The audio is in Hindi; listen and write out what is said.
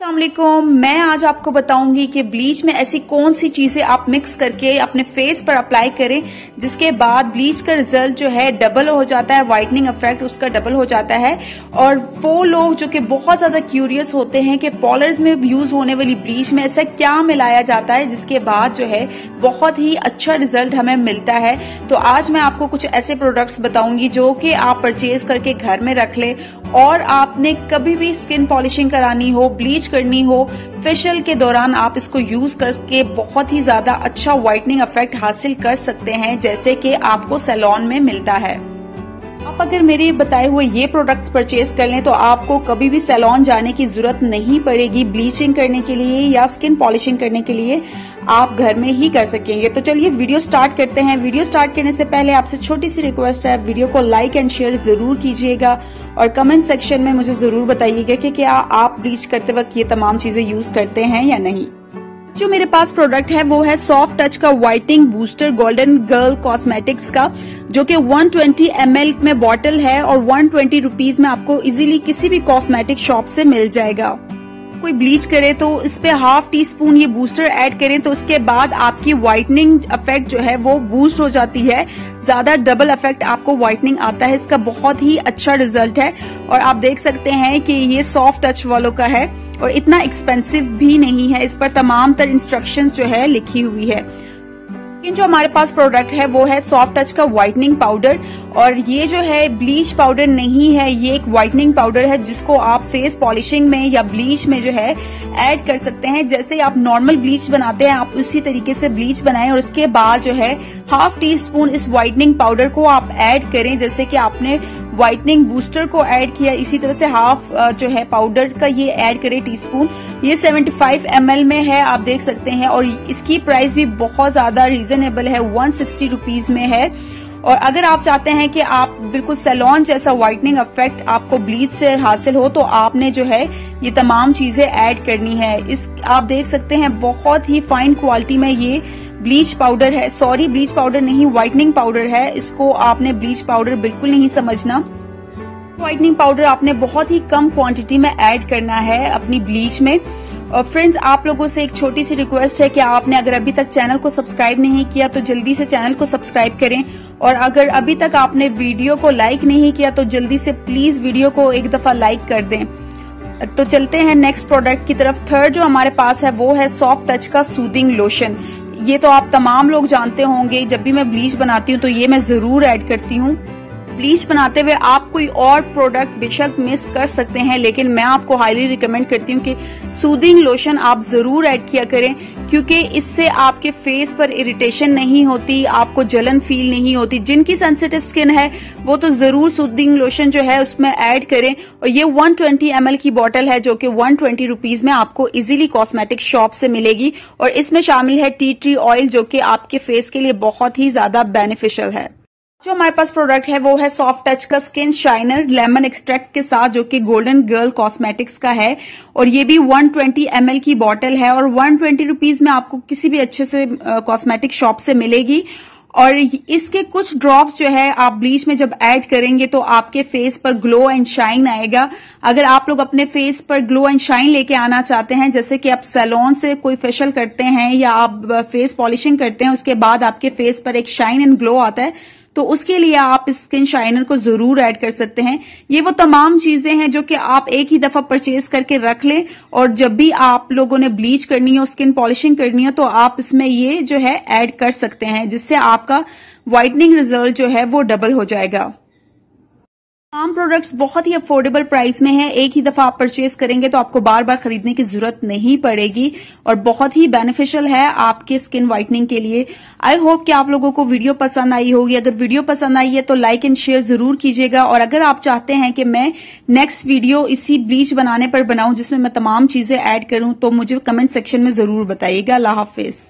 अस्सलाम वालेकुम। मैं आज आपको बताऊंगी कि ब्लीच में ऐसी कौन सी चीजें आप मिक्स करके अपने फेस पर अप्लाई करें जिसके बाद ब्लीच का रिजल्ट जो है डबल हो जाता है, व्हाइटनिंग इफेक्ट उसका डबल हो जाता है। और वो लोग जो कि बहुत ज्यादा क्यूरियस होते हैं कि पार्लर्स में यूज होने वाली ब्लीच में ऐसा क्या मिलाया जाता है जिसके बाद जो है बहुत ही अच्छा रिजल्ट हमें मिलता है। तो आज मैं आपको कुछ ऐसे प्रोडक्ट्स बताऊंगी जो कि आप परचेज करके घर में रख ले और आपने कभी भी स्किन पॉलिशिंग करानी हो, ब्लीच करनी हो, फेशियल के दौरान आप इसको यूज करके बहुत ही ज्यादा अच्छा व्हाइटनिंग इफेक्ट हासिल कर सकते हैं जैसे कि आपको सैलून में मिलता है। आप अगर मेरे बताए हुए ये प्रोडक्ट्स परचेज कर लें तो आपको कभी भी सैलून जाने की जरूरत नहीं पड़ेगी ब्लीचिंग करने के लिए या स्किन पॉलिशिंग करने के लिए, आप घर में ही कर सकेंगे। तो चलिए वीडियो स्टार्ट करते हैं। वीडियो स्टार्ट करने से पहले आपसे छोटी सी रिक्वेस्ट है, वीडियो को लाइक एंड शेयर जरूर कीजिएगा और कमेंट सेक्शन में मुझे जरूर बताइएगा कि क्या आप ब्लीच करते वक्त ये तमाम चीजें यूज करते हैं या नहीं। जो मेरे पास प्रोडक्ट है वो है सॉफ्ट टच का whitening booster golden girl cosmetics का, जो कि 120 ml में बॉटल है और 120 रुपीज में आपको इजीली किसी भी कॉस्मेटिक शॉप से मिल जाएगा। कोई ब्लीच करे तो इस पे हाफ टी स्पून ये बूस्टर ऐड करें तो उसके बाद आपकी व्हाइटनिंग इफेक्ट जो है वो बूस्ट हो जाती है, ज्यादा डबल इफेक्ट आपको व्हाइटनिंग आता है। इसका बहुत ही अच्छा रिजल्ट है और आप देख सकते हैं कि ये सॉफ्ट टच वालों का है और इतना एक्सपेंसिव भी नहीं है। इस पर तमाम तर इंस्ट्रक्शंस जो है लिखी हुई है। लेकिन जो हमारे पास प्रोडक्ट है वो है सॉफ्ट टच का व्हाइटनिंग पाउडर और ये जो है ब्लीच पाउडर नहीं है, ये एक व्हाइटनिंग पाउडर है जिसको आप फेस पॉलिशिंग में या ब्लीच में जो है ऐड कर सकते हैं। जैसे आप नॉर्मल ब्लीच बनाते हैं आप उसी तरीके से ब्लीच बनाएं और उसके बाद जो है हाफ टी स्पून इस व्हाइटनिंग पाउडर को आप ऐड करें। जैसे कि आपने व्हाइटनिंग बूस्टर को ऐड किया इसी तरह से हाफ जो है पाउडर का ये ऐड करें टीस्पून। ये 75 ml में है, आप देख सकते हैं और इसकी प्राइस भी बहुत ज्यादा रीजनेबल है, 160 रुपीज में है। और अगर आप चाहते हैं कि आप बिल्कुल सैलून जैसा व्हाइटनिंग इफेक्ट आपको ब्लीच से हासिल हो तो आपने जो है ये तमाम चीजें ऐड करनी है। इस आप देख सकते हैं बहुत ही फाइन क्वालिटी में ये ब्लीच पाउडर है, सॉरी ब्लीच पाउडर नहीं व्हाइटनिंग पाउडर है। इसको आपने ब्लीच पाउडर बिल्कुल नहीं समझना। व्हाइटनिंग पाउडर आपने बहुत ही कम क्वांटिटी में ऐड करना है अपनी ब्लीच में। और फ्रेंड्स आप लोगों से एक छोटी सी रिक्वेस्ट है कि आपने अगर अभी तक चैनल को सब्सक्राइब नहीं किया तो जल्दी से चैनल को सब्सक्राइब करें और अगर अभी तक आपने वीडियो को लाइक नहीं किया तो जल्दी से प्लीज वीडियो को एक दफा लाइक कर दें। तो चलते हैं नेक्स्ट प्रोडक्ट की तरफ। थर्ड जो हमारे पास है वो है सॉफ्ट टच का सूदिंग लोशन। ये तो आप तमाम लोग जानते होंगे, जब भी मैं ब्लीच बनाती हूँ तो ये मैं जरूर ऐड करती हूँ। ब्लीच बनाते हुए आप कोई और प्रोडक्ट बेशक मिस कर सकते हैं लेकिन मैं आपको हाईली रिकमेंड करती हूँ कि सूदिंग लोशन आप जरूर ऐड किया करें क्योंकि इससे आपके फेस पर इरिटेशन नहीं होती, आपको जलन फील नहीं होती। जिनकी सेंसिटिव स्किन है वो तो जरूर सूदिंग लोशन जो है उसमें ऐड करें। और ये 120 ml की बोतल है जो कि 120 रुपीज में आपको इजीली कॉस्मेटिक शॉप से मिलेगी और इसमें शामिल है टी ट्री ऑयल जो कि आपके फेस के लिए बहुत ही ज्यादा बेनिफिशियल है। जो हमारे पास प्रोडक्ट है वो है सॉफ्ट टच का स्किन शाइनर लेमन एक्सट्रैक्ट के साथ जो कि गोल्डन गर्ल कॉस्मेटिक्स का है और ये भी 120 ml की बोतल है और 120 रुपीज में आपको किसी भी अच्छे से कॉस्मेटिक शॉप से मिलेगी। और इसके कुछ ड्रॉप्स जो है आप ब्लीच में जब ऐड करेंगे तो आपके फेस पर ग्लो एंड शाइन आएगा। अगर आप लोग अपने फेस पर ग्लो एंड शाइन लेके आना चाहते हैं, जैसे कि आप सैलून से कोई फेशियल करते हैं या आप फेस पॉलिशिंग करते हैं उसके बाद आपके फेस पर एक शाइन एंड ग्लो आता है, तो उसके लिए आप इस स्किन शाइनर को जरूर ऐड कर सकते हैं। ये वो तमाम चीजें हैं जो कि आप एक ही दफा परचेज करके रख लें और जब भी आप लोगों ने ब्लीच करनी हो, स्किन पॉलिशिंग करनी हो तो आप इसमें ये जो है ऐड कर सकते हैं जिससे आपका व्हाइटनिंग रिजल्ट जो है वो डबल हो जाएगा। तमाम प्रोडक्ट्स बहुत ही अफोर्डेबल प्राइस में है, एक ही दफा आप परचेज करेंगे तो आपको बार बार खरीदने की जरूरत नहीं पड़ेगी और बहुत ही बेनिफिशियल है आपके स्किन व्हाइटनिंग के लिए। आई होप कि आप लोगों को वीडियो पसंद आई होगी। अगर वीडियो पसंद आई है तो लाइक एंड शेयर जरूर कीजिएगा और अगर आप चाहते हैं कि मैं नेक्स्ट वीडियो इसी ब्लीच बनाने पर बनाऊं जिसमें मैं तमाम चीजें ऐड करूं तो मुझे कमेंट सेक्शन में जरूर बताइएगा। अल्लाह हाफिज।